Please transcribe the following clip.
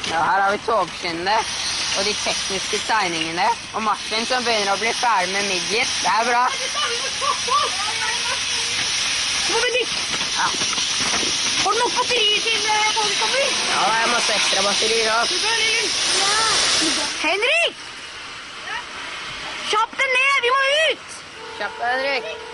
Ja, her har vi togskinnene og de tekniske tegningene. Og Martin som begynner å bli ferdig med midget. Det er bra. Ja. Har du nok batterier til togstopper? Ja, det er masse ekstra batterier også. Henrik! Kjapp deg ned, vi må ut! Kjapp deg, Henrik.